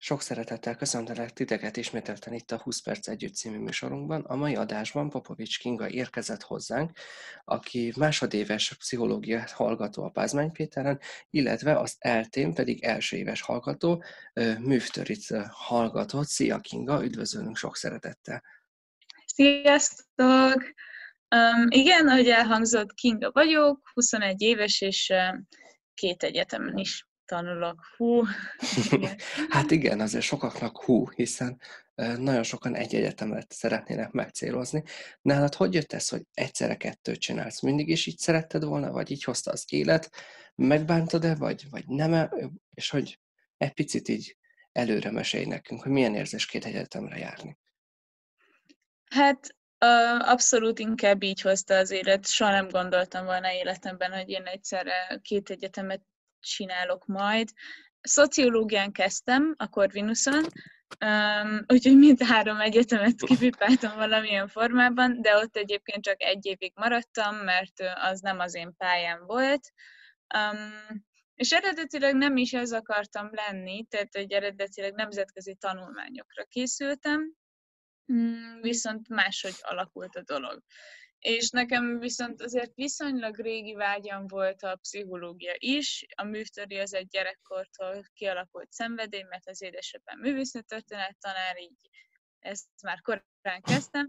Sok szeretettel köszöntelek titeket ismételten itt a 20 perc együtt című műsorunkban. A mai adásban Popovics Kinga érkezett hozzánk, aki másodéves pszichológiát hallgató a Pázmány Péteren, illetve az eltén pedig első éves hallgató, Művtörit hallgatott. Szia Kinga, üdvözlünk sok szeretettel! Sziasztok! Igen, ahogy elhangzott, Kinga vagyok, 21 éves, és 2 egyetemen is tanulok. Igen. Hát igen, azért sokaknak hiszen nagyon sokan egy egyetemet szeretnének megcélozni. Nálad hogy jött ez, hogy egyszerre kettőt csinálsz? Mindig is így szeretted volna, vagy így hozta az élet? Megbántad-e, vagy nem? És hogy egy picit így előre mesélj nekünk, hogy milyen érzés két egyetemre járni? Hát abszolút inkább így hozta az élet. Soha nem gondoltam volna életemben, hogy én egyszerre 2 egyetemet csinálok majd. Szociológián kezdtem, a Corvinuson, úgyhogy mind 3 egyetemet kipipáltam valamilyen formában, de ott egyébként csak 1 évig maradtam, mert az nem az én pályám volt. És eredetileg nem is ez akartam lenni, tehát hogy eredetileg nemzetközi tanulmányokra készültem, viszont máshogy alakult a dolog. És nekem viszont azért viszonylag régi vágyam volt a pszichológia is. A művtöri az egy gyerekkortól kialakult szenvedély, mert az édesapám művészettörténet tanár, így ezt már korán kezdtem,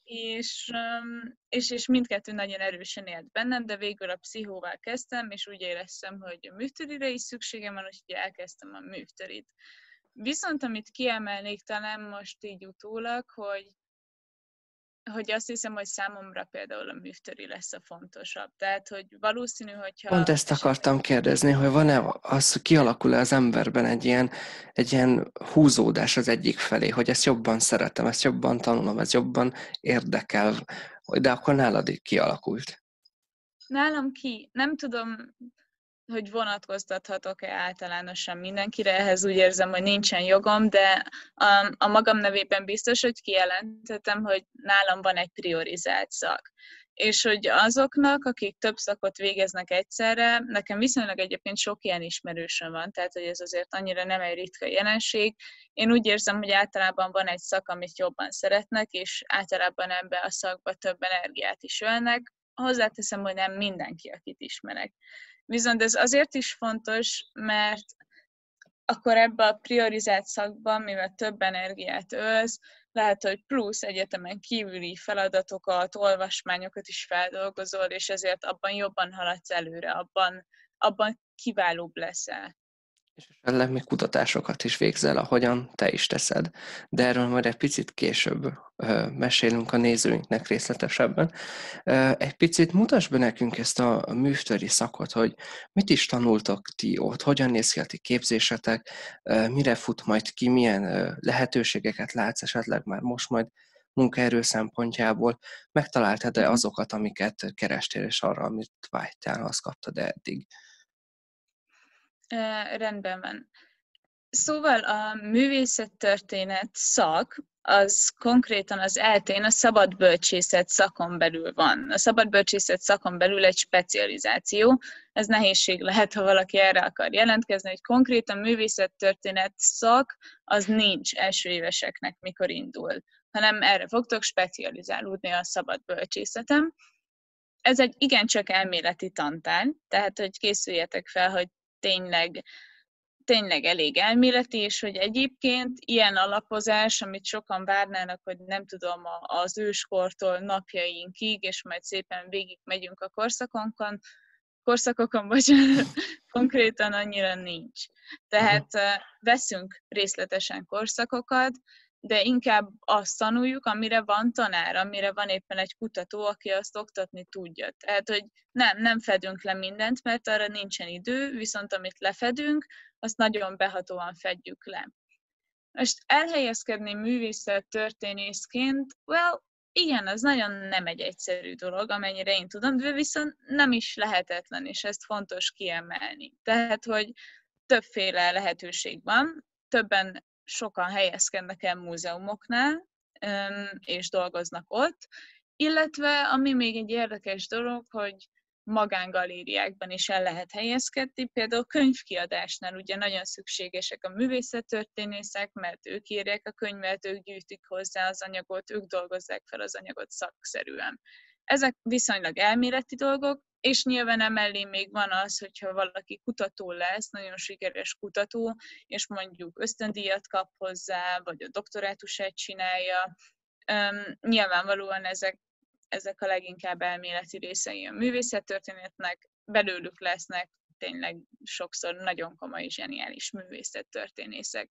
és mindkettő nagyon erősen élt bennem, de végül a pszichóval kezdtem, és úgy éreztem, hogy a művtörire is szükségem van, úgyhogy elkezdtem a művtörit. Viszont amit kiemelnék talán most így utólag, hogy azt hiszem, hogy számomra például a művtöri lesz a fontosabb. Tehát, hogy valószínű, Pont hogyha ezt akartam kérdezni, hogy van-e az, kialakul-e az emberben egy ilyen húzódás az egyik felé, hogy ezt jobban szeretem, ezt jobban tanulom, ez jobban érdekel, de akkor nálad így kialakult. nálam nem tudom, hogy vonatkoztathatok-e általánosan mindenkire, ehhez úgy érzem, hogy nincsen jogom, de a magam nevében biztos, hogy kijelenthetem, hogy nálam van egy priorizált szak. És hogy azoknak, akik több szakot végeznek egyszerre, nekem viszonylag egyébként sok ilyen ismerősöm van, tehát hogy ez azért annyira nem egy ritka jelenség. Én úgy érzem, hogy általában van egy szak, amit jobban szeretnek, és általában ebbe a szakba több energiát is ölnek. Hozzáteszem, hogy nem mindenki, akit ismerek. Viszont ez azért is fontos, mert akkor ebbe a priorizált szakban, mivel több energiát ölsz, lehet, hogy plusz egyetemen kívüli feladatokat, olvasmányokat is feldolgozol, és ezért abban jobban haladsz előre, abban kiválóbb leszel. És esetleg még kutatásokat is végzel, ahogyan te is teszed. De erről majd egy picit később mesélünk a nézőinknek részletesebben. Egy picit mutasd be nekünk ezt a művtöri szakot, hogy mit is tanultok ti ott, hogyan néz ki a ti képzésetek, mire fut majd ki, milyen lehetőségeket látsz esetleg már most majd munkaerő szempontjából. Megtaláltad-e azokat, amiket kerestél, és arra, amit vágytál, azt kaptad eddig? Rendben van. Szóval a művészettörténet szak, az konkrétan az eltén a szabadbölcsészet szakon belül van. A szabadbölcsészet szakon belül egy specializáció. Ez nehézség lehet, ha valaki erre akar jelentkezni, hogy konkrétan művészettörténet szak az nincs első éveseknek, mikor indul, hanem erre fogtok specializálódni a szabadbölcsészetem. Ez egy igencsak elméleti tantárgy, tehát hogy készüljetek fel, hogy tényleg elég elméleti, és hogy egyébként ilyen alapozás, amit sokan várnának, hogy nem tudom, az őskortól napjainkig, és majd szépen végig megyünk a korszakokon, bocsánat, konkrétan annyira nincs. Tehát veszünk részletesen korszakokat, de inkább azt tanuljuk, amire van tanár, amire van éppen egy kutató, aki azt oktatni tudja. Tehát, hogy nem fedünk le mindent, mert arra nincsen idő, viszont amit lefedünk, azt nagyon behatóan fedjük le. Most elhelyezkedni művészettörténészként, igen, az nagyon nem egy egyszerű dolog, amennyire én tudom, de viszont nem is lehetetlen, és ezt fontos kiemelni. Tehát, hogy többféle lehetőség van, sokan helyezkednek el múzeumoknál, és dolgoznak ott, illetve, ami még egy érdekes dolog, hogy magángalériákban is el lehet helyezkedni. Például könyvkiadásnál ugye nagyon szükségesek a művészettörténészek, mert ők írják a könyvet, ők gyűjtik hozzá az anyagot, ők dolgozzák fel az anyagot szakszerűen. Ezek viszonylag elméleti dolgok, és nyilván emellé még van az, hogyha valaki kutató lesz, nagyon sikeres kutató, és mondjuk ösztöndíjat kap hozzá, vagy a doktorátusát csinálja. Nyilvánvalóan ezek a leginkább elméleti részei a művészettörténetnek, belőlük lesznek tényleg sokszor nagyon komoly, zseniális művészettörténészek.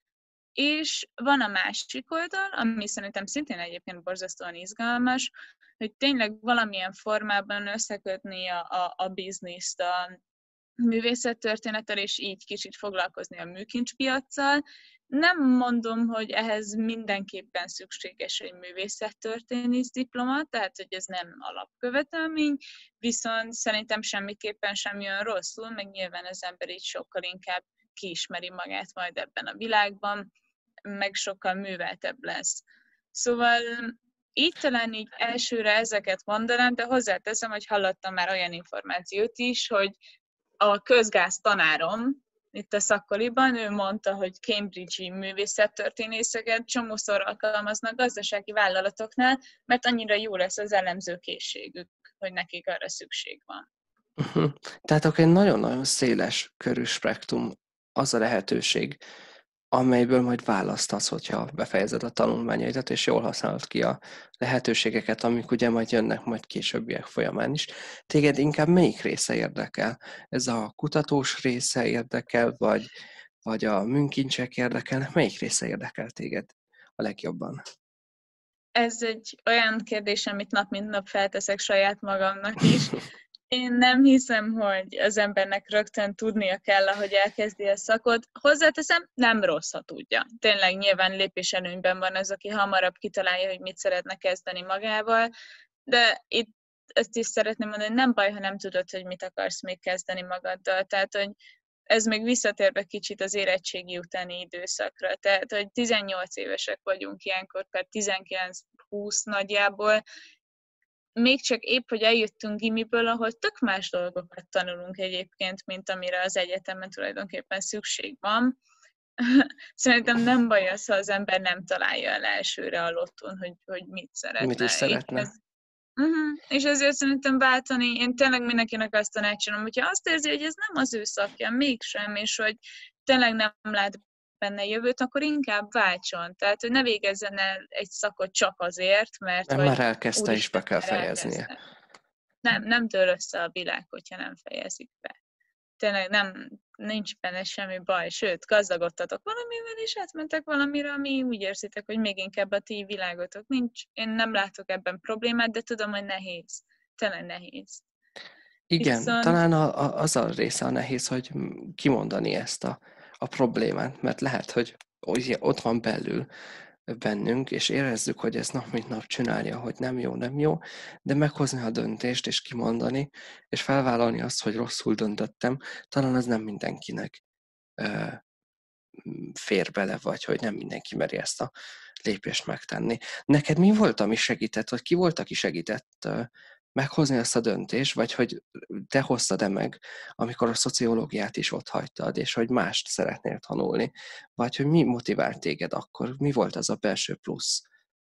És van a másik oldal, ami szerintem szintén egyébként borzasztóan izgalmas, hogy tényleg valamilyen formában összekötni a bizniszt a művészettörténettel, és így kicsit foglalkozni a műkincspiaccal. Nem mondom, hogy ehhez mindenképpen szükséges egy művészettörténész diploma, tehát hogy ez nem alapkövetelmény, viszont szerintem semmiképpen sem jön rosszul, meg nyilván az ember így sokkal inkább kiismeri magát majd ebben a világban, meg sokkal műveltebb lesz. Szóval így talán így elsőre ezeket mondanám, de hozzáteszem, hogy hallottam már olyan információt is, hogy a közgáz tanárom itt a szakkoliban, ő mondta, hogy Cambridge-i művészettörténészeket csomószor alkalmaznak gazdasági vállalatoknál, mert annyira jó lesz az elemző készségük, hogy nekik arra szükség van. Tehát akkor egy nagyon-nagyon széles körű spektrum az a lehetőség, amelyből majd választasz, hogyha befejezed a tanulmányaidat, és jól használod ki a lehetőségeket, amik ugye majd jönnek majd későbbiek folyamán is. Téged inkább melyik része érdekel? Ez a kutatós része érdekel, vagy a műkincsek érdekelnek? Melyik része érdekel téged a legjobban? Ez egy olyan kérdés, amit nap mint nap felteszek saját magamnak is. Én nem hiszem, hogy az embernek rögtön tudnia kell, ahogy elkezdi a szakot. Hozzáteszem, nem rossz, ha tudja. Tényleg nyilván lépéselőnyben van az, aki hamarabb kitalálja, hogy mit szeretne kezdeni magával, de itt ezt is szeretném mondani, hogy nem baj, ha nem tudod, hogy mit akarsz még kezdeni magaddal. Tehát, hogy ez még visszatérve kicsit az érettségi utáni időszakra. Tehát, hogy 18 évesek vagyunk ilyenkor, per 19-20 nagyjából, még csak épp, hogy eljöttünk gimiből, ahol tök más dolgokat tanulunk egyébként, mint amire az egyetemen tulajdonképpen szükség van. Szerintem nem baj az, ha az ember nem találja el elsőre a lottón, hogy mit szeretne. Mit is szeretne? És ezért szerintem váltani, én tényleg mindenkinek azt tanácsolom, hogyha azt érzi, hogy ez nem az ő szakja, mégsem, és hogy tényleg nem lát benne jövőt, akkor inkább váltson. Tehát, hogy ne végezzen el egy szakot csak azért, mert hogy már elkezdte és be kell fejeznie. Nem dől össze a világ, hogyha nem fejezik be. Tényleg nincs benne semmi baj, sőt, gazdagodtatok valamivel, és átmentek valamire, ami úgy érzitek, hogy még inkább a ti világotok nincs. Én nem látok ebben problémát, de tudom, hogy nehéz. Tényleg nehéz. Igen, talán az a része a nehéz, hogy kimondani ezt a problémát, mert lehet, hogy ott van belül bennünk, és érezzük, hogy ez nap mint nap csinálja, hogy nem jó, de meghozni a döntést, és kimondani, és felvállalni azt, hogy rosszul döntöttem, talán az nem mindenkinek fér bele, vagy hogy nem mindenki meri ezt a lépést megtenni. Neked mi volt, ami segített, vagy ki volt, aki segített meghozni ezt a döntést, vagy hogy te hoztad-e meg, amikor a szociológiát is ott hagytad, és hogy mást szeretnél tanulni, vagy hogy mi motivált téged akkor, mi volt az a belső plusz?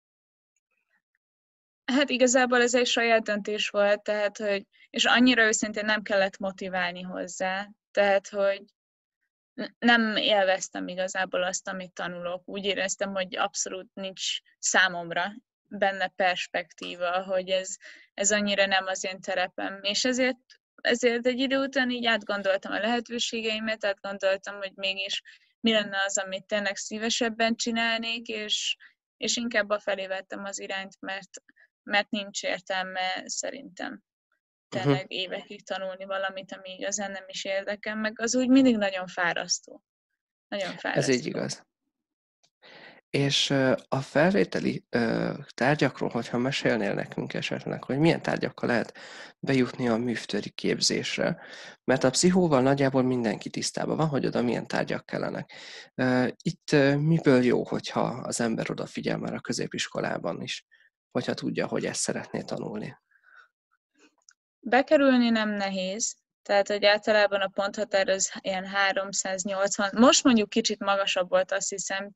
Hát igazából ez egy saját döntés volt, tehát, hogy, és annyira őszintén nem kellett motiválni hozzá, tehát, hogy nem élveztem igazából azt, amit tanulok. Úgy éreztem, hogy abszolút nincs számomra benne perspektíva, hogy ez annyira nem az én terepem. És ezért egy idő után így átgondoltam a lehetőségeimet, átgondoltam, hogy mégis mi lenne az, amit tényleg szívesebben csinálnék, és inkább afelé vettem az irányt, mert nincs értelme szerintem tényleg évekig tanulni valamit, ami igazán nem is érdekel, meg az úgy mindig nagyon fárasztó. Nagyon fárasztó. Ez így igaz. És a felvételi tárgyakról, hogyha mesélnél nekünk esetleg, hogy milyen tárgyakkal lehet bejutni a művtöri képzésre, mert a pszichóval nagyjából mindenki tisztában van, hogy oda milyen tárgyak kellenek. Itt miből jó, hogyha az ember odafigyel már a középiskolában is, hogyha tudja, hogy ezt szeretné tanulni? Bekerülni nem nehéz, tehát hogy általában a ponthatár az ilyen 380, most mondjuk kicsit magasabb volt, azt hiszem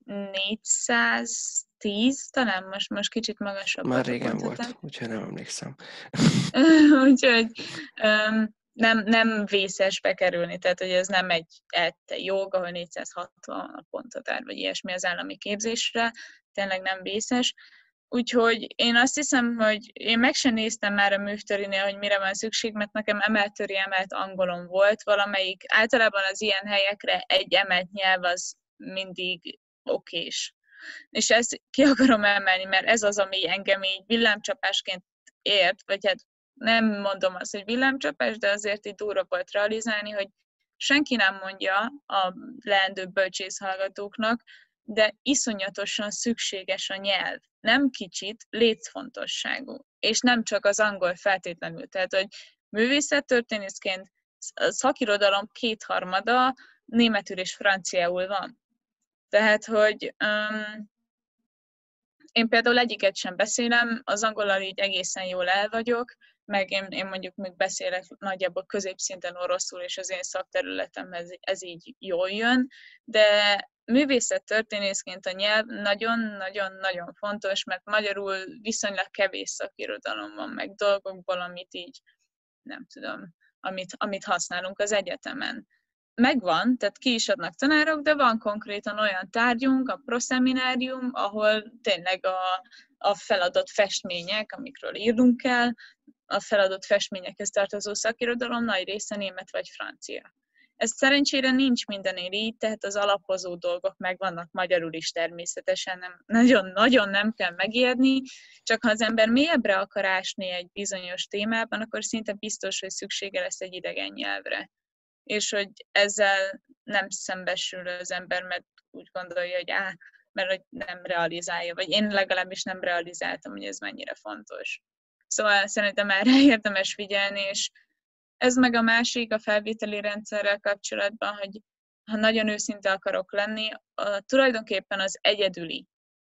410, talán most kicsit magasabb Már volt a régen ponthatár. volt, úgyhogy nem emlékszem. Úgyhogy nem vészes bekerülni, tehát hogy ez nem egy ELTE jog, ahol 460 a ponthatár, vagy ilyesmi az állami képzésre, tényleg nem vészes. Úgyhogy én azt hiszem, hogy én meg sem néztem már a művtörinél, hogy mire van szükség, mert nekem emeltöri emelt angolon volt, valamelyik általában az ilyen helyekre egy emelt nyelv az mindig okés. És ezt ki akarom emelni, mert ez az, ami engem így villámcsapásként ért, vagy hát nem mondom azt, hogy villámcsapás, de azért így durva volt realizálni, hogy senki nem mondja a leendő bölcsész hallgatóknak, de iszonyatosan szükséges a nyelv. Nem kicsit, létfontosságú. És nem csak az angol feltétlenül. Tehát, hogy művészettörténészként a szakirodalom 2/3 németül és franciául van. Tehát, hogy én például egyiket sem beszélem, az angollal így egészen jól el vagyok, meg én mondjuk még beszélek nagyjából középszinten oroszul, és az én szakterületemhez ez így jól jön, de művészettörténészként a nyelv nagyon-nagyon-nagyon fontos, mert magyarul viszonylag kevés szakirodalom van, meg dolgokból, amit így, nem tudom, amit használunk az egyetemen. Megvan, tehát ki is adnak tanárok, de van konkrétan olyan tárgyunk, a proszeminárium, ahol tényleg a feladott festmények, amikről írnunk kell, a feladott festményekhez tartozó szakirodalom nagy része német vagy francia. Ez szerencsére nincs mindenél így, tehát az alapozó dolgok megvannak magyarul is természetesen, nagyon-nagyon nem kell megijedni, csak ha az ember mélyebbre akar ásni egy bizonyos témában, akkor szinte biztos, hogy szüksége lesz egy idegen nyelvre. És hogy ezzel nem szembesül az ember, mert úgy gondolja, hogy mert hogy nem realizálja, vagy én legalábbis nem realizáltam, hogy ez mennyire fontos. Szóval szerintem erre érdemes figyelni, és ez meg a másik a felvételi rendszerrel kapcsolatban, hogy ha nagyon őszinte akarok lenni, tulajdonképpen az egyedüli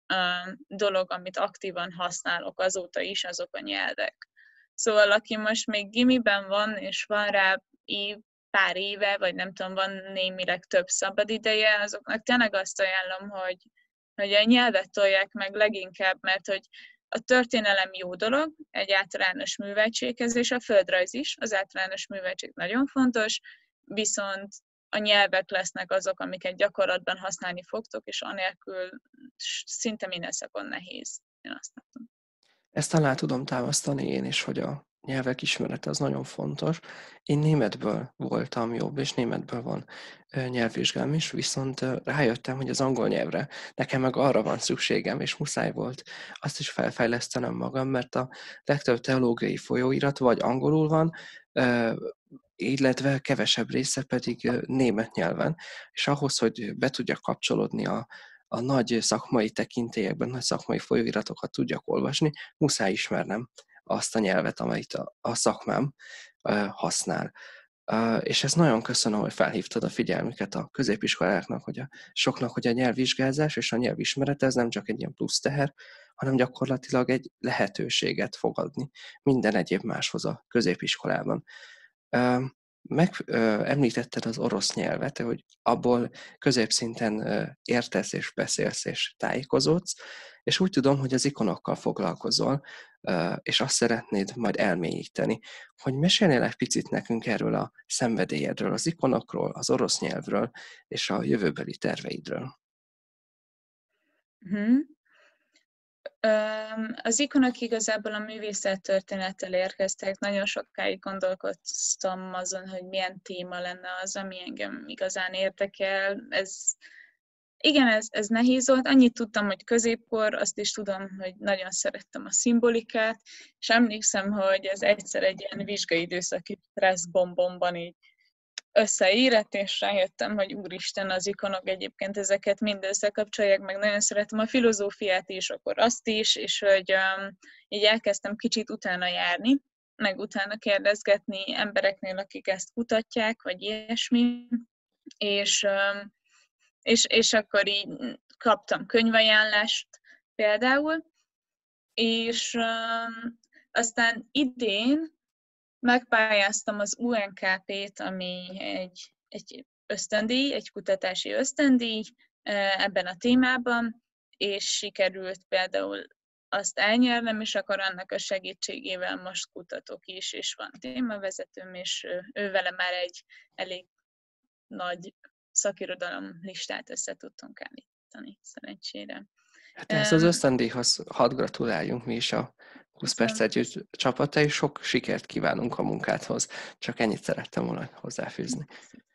dolog, amit aktívan használok azóta is, azok a nyelvek. Szóval aki most még gimiben van, és van rá pár éve, vagy nem tudom, van némileg több szabadideje, azoknak tényleg azt ajánlom, hogy a nyelvet tolják meg leginkább, mert hogy a történelem jó dolog, egy általános műveltséghez, és a földrajz is, az általános műveltség nagyon fontos, viszont a nyelvek lesznek azok, amiket gyakorlatban használni fogtok, és anélkül szinte minden szakon nehéz. Én azt látom. Ezt alá tudom támasztani én is, hogy a nyelvek ismerete az nagyon fontos. Én németből voltam jobb, és németből van nyelvvizsgám is, viszont rájöttem, hogy az angol nyelvre nekem meg arra van szükségem, és muszáj volt azt is felfejlesztenem magam, mert a legtöbb teológiai folyóirat vagy angolul van, illetve kevesebb része pedig német nyelven, és ahhoz, hogy be tudjak kapcsolódni a nagy szakmai tekintélyekben, nagy szakmai folyóiratokat tudjak olvasni, muszáj ismernem azt a nyelvet, amelyet a szakmám használ. És ezt nagyon köszönöm, hogy felhívtad a figyelmüket a középiskoláknak, soknak, hogy a nyelvvizsgázás és a nyelvismeret ez nem csak egy ilyen plusz teher, hanem gyakorlatilag egy lehetőséget fog adni minden egyéb máshoz a középiskolában. Említetted az orosz nyelvet, hogy abból középszinten értesz és beszélsz és tájékozódsz, és úgy tudom, hogy az ikonokkal foglalkozol, és azt szeretnéd majd elmélyíteni. Hogy mesélnél egy picit nekünk erről a szenvedélyedről, az ikonokról, az orosz nyelvről és a jövőbeli terveidről? Az ikonok igazából a művészettörténettel érkeztek. Nagyon sokáig gondolkoztam azon, hogy milyen téma lenne az, ami engem igazán érdekel. Ez nehéz volt. Annyit tudtam, hogy középkor, azt is tudom, hogy nagyon szerettem a szimbolikát, és emlékszem, hogy ez egyszer egy ilyen vizsgai időszaki stresszbombomban így összeírett, és rájöttem, hogy úristen, az ikonok egyébként ezeket mind összekapcsolják, meg nagyon szeretem a filozófiát is, akkor azt is, és hogy így elkezdtem kicsit utána járni, meg utána kérdezgetni embereknél, akik ezt kutatják, vagy ilyesmi, és akkor így kaptam könyvajánlást például, és aztán idén megpályáztam az UNKP-t, ami egy ösztöndíj, egy kutatási ösztöndíj ebben a témában, és sikerült például azt elnyernem, és akkor annak a segítségével most kutatok is, és van témavezetőm, és ő vele már egy elég nagy szakirodalom listát össze tudtunk állítani, szerencsére. Hát ehhez az ösztöndíjhoz hadd gratuláljunk mi is a 20 perc együtt csapata, és sok sikert kívánunk a munkádhoz. Csak ennyit szerettem volna hozzáfűzni.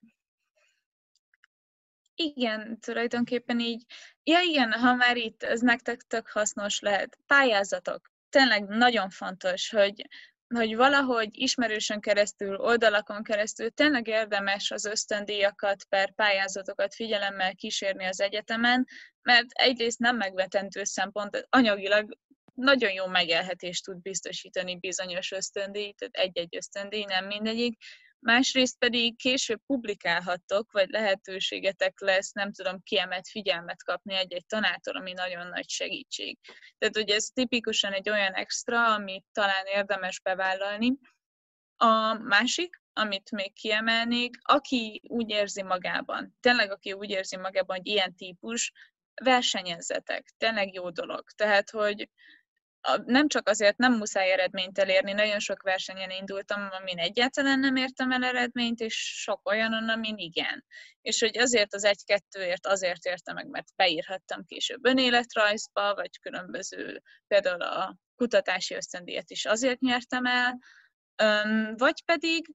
Igen, tulajdonképpen így. Ja igen, ha már itt, ez nektek tök hasznos lehet. Pályázatok. Tényleg nagyon fontos, hogy valahogy ismerősön keresztül, oldalakon keresztül tényleg érdemes az ösztöndíjakat per pályázatokat figyelemmel kísérni az egyetemen, mert egyrészt nem megvetendő szempont, anyagilag nagyon jó megélhetést tud biztosítani bizonyos ösztöndíj, tehát egy-egy ösztöndíj, nem mindegyik. Másrészt pedig később publikálhattok, vagy lehetőségetek lesz, nem tudom, kiemelt figyelmet kapni egy-egy tanártól, ami nagyon nagy segítség. Tehát, hogy ez tipikusan egy olyan extra, amit talán érdemes bevállalni. A másik, amit még kiemelnék, aki úgy érzi magában, tényleg aki úgy érzi magában, hogy ilyen típus, versenyezzetek. Tényleg jó dolog. Tehát, hogy nem csak azért nem muszáj eredményt elérni, nagyon sok versenyen indultam, amin egyáltalán nem értem el eredményt, és sok olyanon, amin igen. És hogy azért az 1-2-ért azért értem meg, mert beírhattam később önéletrajzba, vagy különböző, például a kutatási ösztöndíjat is azért nyertem el, vagy pedig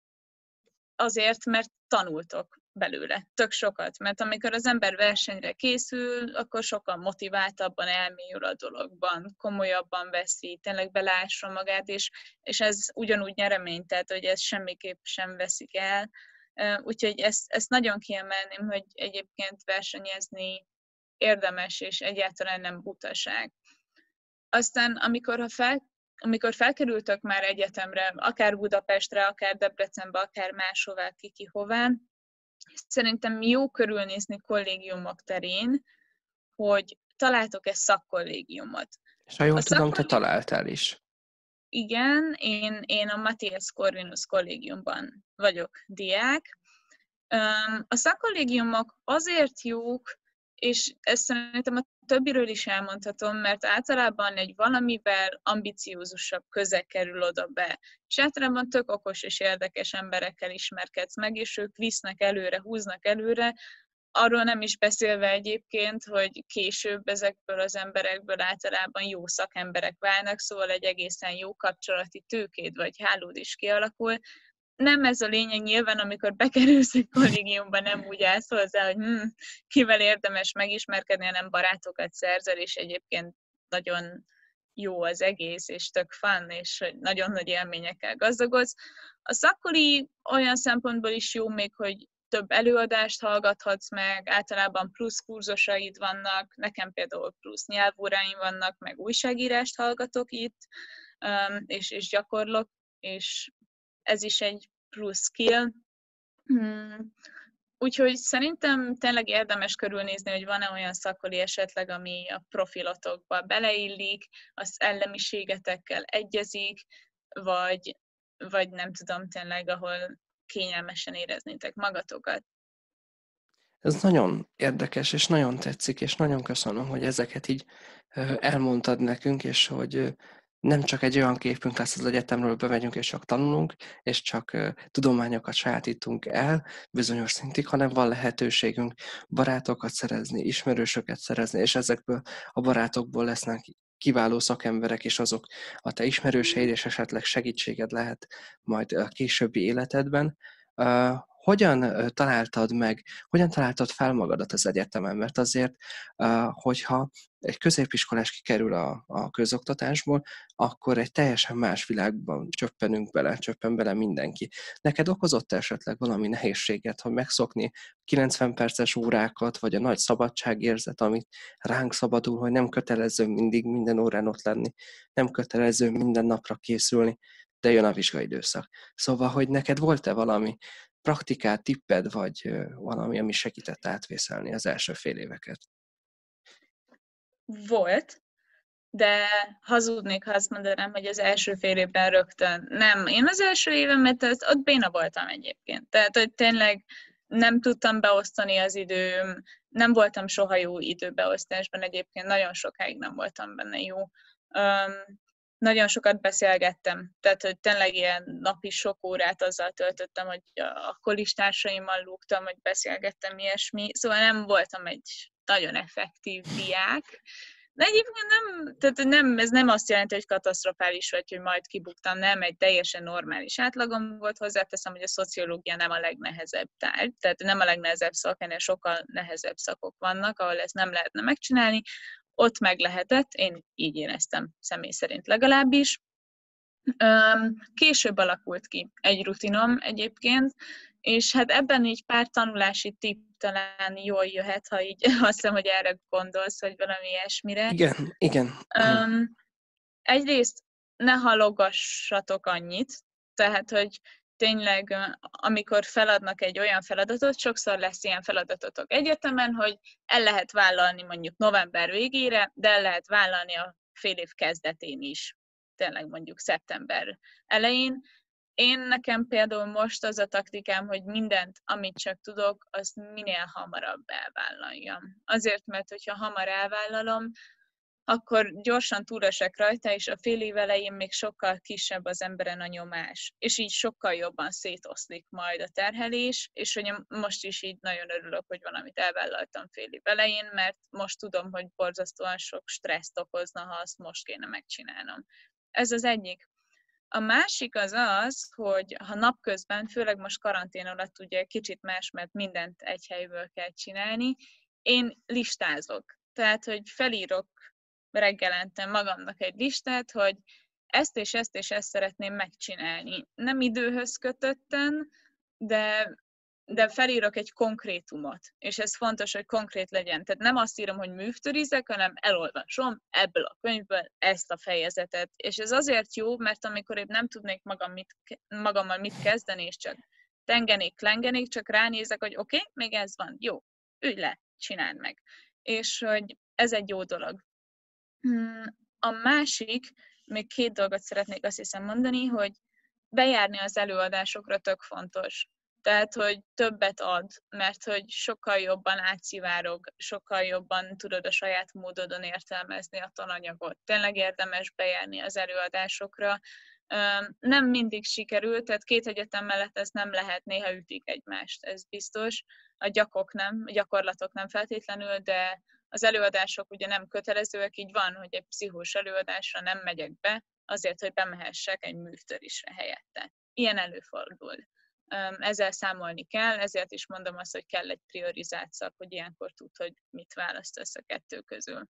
azért, mert tanultok belőle tök sokat, mert amikor az ember versenyre készül, akkor sokkal motiváltabban elmélyül a dologban, komolyabban veszi, tényleg belássa magát, és ez ugyanúgy nyeremény, tehát hogy ez semmiképp sem veszik el. Úgyhogy ezt nagyon kiemelném, hogy egyébként versenyezni érdemes, és egyáltalán nem butaság. Aztán, amikor felkerültök már egyetemre, akár Budapestre, akár Debrecenbe, akár máshová, ki hová, szerintem jó körülnézni kollégiumok terén, hogy találtok-e szakkollégiumot. És ha jól tudom, te találtál is. Igen, én a Matthias Corvinus kollégiumban vagyok diák. A szakkollégiumok azért jók, és ezt szerintem a többiről is elmondhatom, mert általában egy valamivel ambiciózusabb közeg kerül oda be. És általában tök okos és érdekes emberekkel ismerkedsz meg, és ők visznek előre, húznak előre, arról nem is beszélve egyébként, hogy később ezekből az emberekből általában jó szakemberek válnak, szóval egy egészen jó kapcsolati tőkéd vagy hálód is kialakul. Nem ez a lényeg nyilván, amikor bekerülsz egy kollégiumba, nem úgy állsz hozzá, hogy kivel érdemes megismerkedni, hanem barátokat szerzel, és egyébként nagyon jó az egész, és tök fun, és nagyon nagy élményekkel gazdagodsz. A szakkoli olyan szempontból is jó még, hogy több előadást hallgathatsz meg, általában plusz kurzusaid vannak, nekem például plusz nyelvóráim vannak, meg újságírást hallgatok itt, és gyakorlok, és ez is egy plusz skill. Úgyhogy szerintem tényleg érdemes körülnézni, hogy van-e olyan szakkoli esetleg, ami a profilotokba beleillik, az szellemiségetekkel egyezik, vagy nem tudom tényleg, ahol kényelmesen éreznétek magatokat. Ez nagyon érdekes, és nagyon tetszik, és nagyon köszönöm, hogy ezeket így elmondtad nekünk, és hogy nem csak egy olyan képünk lesz az egyetemről, bemegyünk és csak tanulunk, és csak tudományokat sajátítunk el bizonyos szintig, hanem van lehetőségünk barátokat szerezni, ismerősöket szerezni, és ezekből a barátokból lesznek kiváló szakemberek, és azok a te ismerőseid, és esetleg segítséged lehet majd a későbbi életedben. Hogyan találtad fel magadat az egyetemen? Mert azért, hogyha egy középiskolás kikerül a közoktatásból, akkor egy teljesen más világban csöppen bele mindenki. Neked okozott esetleg valami nehézséget, hogy megszokni 90 perces órákat, vagy a nagy szabadságérzet, amit ránk szabadul, hogy nem kötelező mindig minden órán ott lenni, nem kötelező minden napra készülni, de jön a vizsgaidőszak. Szóval, hogy neked volt-e valami praktikát, tipped, vagy valami, ami segített átvészelni az első fél éveket? Volt. de hazudnék, ha azt mondanám, hogy az első fél évben rögtön nem. Én az első évemet, ott béna voltam egyébként. Tehát, hogy tényleg nem tudtam beosztani az időm, nem voltam soha jó időbeosztásban egyébként, nagyon sokáig nem voltam benne jó. Nagyon sokat beszélgettem, tehát hogy tényleg ilyen napi sok órát azzal töltöttem, hogy a kolistársaimmal lúgtam, hogy beszélgettem ilyesmi, szóval nem voltam egy nagyon effektív diák, de egyébként nem, tehát nem, ez nem azt jelenti, hogy katasztrofális vagy, hogy majd kibuktam, nem, egy teljesen normális átlagom volt. Hozzáteszem, hogy a szociológia nem a legnehezebb tárgy, tehát nem a legnehezebb szak, ennél sokkal nehezebb szakok vannak, ahol ezt nem lehetne megcsinálni. Ott meg lehetett, én így éreztem személy szerint legalábbis. Később alakult ki egy rutinom egyébként, és hát ebben így pár tanulási tipp talán jól jöhet, ha így azt hiszem, hogy erre gondolsz, vagy valami ilyesmire. Igen. Egyrészt ne halogassatok annyit, tehát, hogy tényleg, amikor feladnak egy olyan feladatot, sokszor lesz ilyen feladatotok egyetemen, hogy el lehet vállalni mondjuk november végére, de el lehet vállalni a fél év kezdetén is, tényleg mondjuk szeptember elején. Nekem például most az a taktikám, hogy mindent, amit csak tudok, azt minél hamarabb elvállaljam. Azért, mert hogyha hamar elvállalom, akkor gyorsan túlesek rajta, és a fél év elején még sokkal kisebb az emberen a nyomás. És így sokkal jobban szétoszlik majd a terhelés, és hogy most is így nagyon örülök, hogy valamit elvállaltam fél év elején, mert most tudom, hogy borzasztóan sok stresszt okozna, ha azt most kéne megcsinálnom. Ez az egyik. A másik az, hogy ha napközben, főleg most karantén alatt ugye kicsit más, mert mindent egy helyből kell csinálni, én listázok. Tehát, hogy felírok reggelente magamnak egy listát, hogy ezt és ezt és ezt szeretném megcsinálni. Nem időhöz kötötten, de felírok egy konkrétumot, és ez fontos, hogy konkrét legyen. Tehát nem azt írom, hogy művtörizek, hanem elolvasom ebből a könyvből ezt a fejezetet. És ez azért jó, mert amikor én nem tudnék magammal mit kezdeni, és csak tengenék, csak ránézek, hogy oké, még ez van, jó, ülj le, csináld meg. És hogy ez egy jó dolog. A másik, még 2 dolgot szeretnék azt hiszem mondani, hogy bejárni az előadásokra tök fontos. Tehát, hogy többet ad, mert hogy sokkal jobban átszivárog, sokkal jobban tudod a saját módodon értelmezni a tananyagot. Tényleg érdemes bejárni az előadásokra. Nem mindig sikerül, tehát 2 egyetem mellett ez nem lehet, néha ütik egymást, ez biztos. A gyakorlatok nem feltétlenül, de az előadások ugye nem kötelezőek, így van, hogy egy pszichós előadásra nem megyek be, azért, hogy bemehessek egy művtörisre helyette. Ilyen előfordul. Ezzel számolni kell, ezért is mondom azt, hogy kell egy priorizált szak, hogy ilyenkor tud, hogy mit választasz a 2 közül.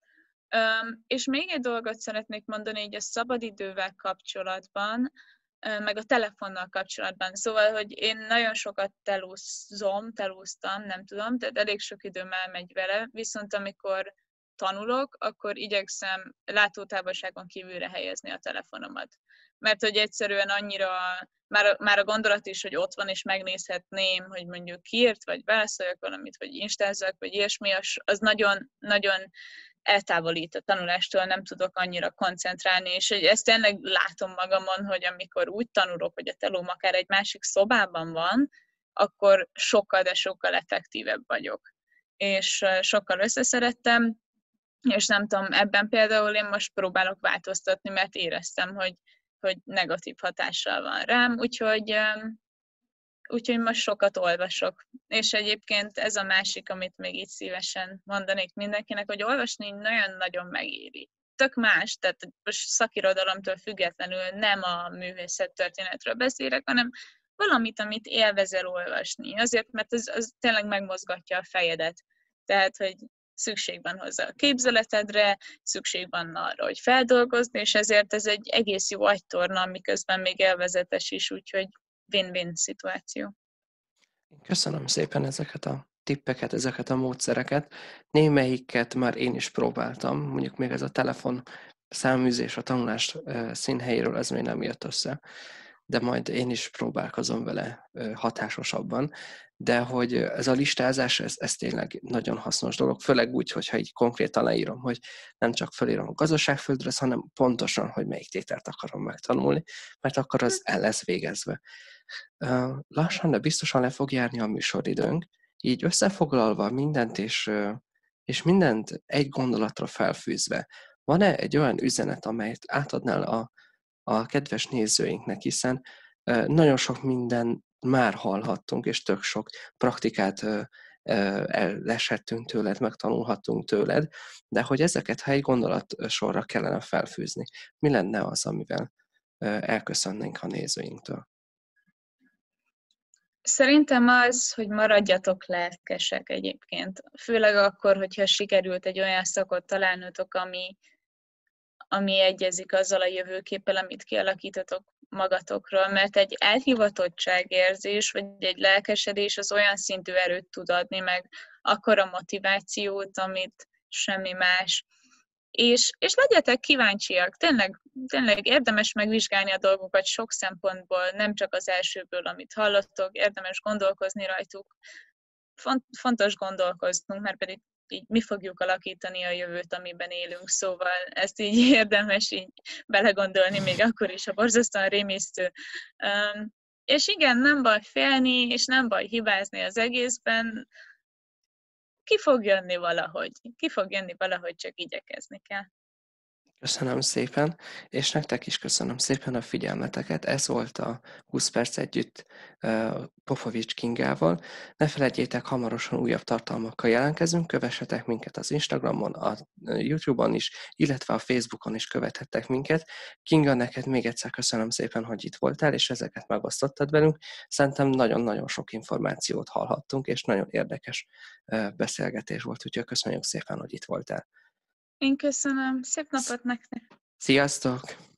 És még egy dolgot szeretnék mondani így a szabadidővel kapcsolatban, meg a telefonnal kapcsolatban. Szóval, hogy én nagyon sokat telúztam, nem tudom, tehát elég sok időm elmegy vele, viszont amikor tanulok, akkor igyekszem látótávolságon kívülre helyezni a telefonomat. Mert hogy egyszerűen annyira, már a gondolat is, hogy ott van, és megnézhetném, hogy mondjuk kiírt, vagy válaszoljak valamit, vagy instázzak, vagy ilyesmi, az nagyon, nagyon eltávolít a tanulástól, nem tudok annyira koncentrálni, és ezt tényleg látom magamon, hogy amikor úgy tanulok, hogy a telóm akár egy másik szobában van, akkor sokkal, de sokkal effektívebb vagyok. És sokkal összeszerettem, és nem tudom, ebben például én most próbálok változtatni, mert éreztem, hogy negatív hatással van rám, úgyhogy most sokat olvasok. És egyébként ez a másik, amit még így szívesen mondanék mindenkinek, hogy olvasni nagyon-nagyon megéri. Tök más, tehát most szakirodalomtól függetlenül nem a művészettörténetről beszélek, hanem valamit, amit élvezel olvasni. Azért, mert az tényleg megmozgatja a fejedet. Tehát, hogy szükség van hozzá a képzeletedre, szükség van arra, hogy feldolgozd, és ezért ez egy egész jó agytorna, miközben még élvezetes is, úgyhogy win-win szituáció. Köszönöm szépen ezeket a tippeket, ezeket a módszereket. Némelyiket már én is próbáltam, mondjuk még ez a telefon száműzés a tanulás színhelyéről, ez még nem jött össze. de majd én is próbálkozom vele hatásosabban. De hogy ez a listázás, ez tényleg nagyon hasznos dolog, főleg úgy, hogyha így konkrétan leírom, hogy nem csak felírom a gazdaságföldre, hanem pontosan, hogy melyik tételt akarom megtanulni, mert akkor az el lesz végezve. Lassan, de biztosan le fog járni a műsoridőnk, így összefoglalva mindent, és mindent egy gondolatra felfűzve, van-e egy olyan üzenet, amelyet átadnál a kedves nézőinknek, hiszen nagyon sok minden már hallhattunk, és tök sok praktikát elleshettünk tőled, megtanulhattunk tőled, de hogy ezeket, ha egy gondolat sorra kellene felfűzni, mi lenne az, amivel elköszönnénk a nézőinktől? Szerintem az, hogy maradjatok lelkesek egyébként. Főleg akkor, hogyha sikerült egy olyan szakot találnotok, ami egyezik azzal a jövőképpel, amit kialakítotok magatokról, mert egy elhivatottságérzés, vagy egy lelkesedés az olyan szintű erőt tud adni, meg akkora motivációt, amit semmi más. És legyetek kíváncsiak, tényleg érdemes megvizsgálni a dolgokat sok szempontból, nem csak az elsőből, amit hallottok, érdemes gondolkozni rajtuk. Fontos gondolkoznunk, mert pedig így mi fogjuk alakítani a jövőt, amiben élünk, szóval ezt így érdemes így belegondolni, még akkor is, ha borzasztóan rémisztő. És igen, nem baj félni, és nem baj hibázni az egészben, ki fog jönni valahogy, csak igyekezni kell. Köszönöm szépen, és nektek is köszönöm szépen a figyelmeteket. Ez volt a 20 perc együtt Popovics Kingával. Ne felejtjétek, hamarosan újabb tartalmakkal jelentkezünk, kövessetek minket az Instagramon, a YouTube-on is, illetve a Facebookon is követhettek minket. Kinga, neked még egyszer köszönöm szépen, hogy itt voltál, és ezeket megosztottad velünk. Szerintem nagyon-nagyon sok információt hallhattunk, és nagyon érdekes beszélgetés volt, úgyhogy köszönjük szépen, hogy itt voltál. Én köszönöm. Szép napot nektek! Sziasztok!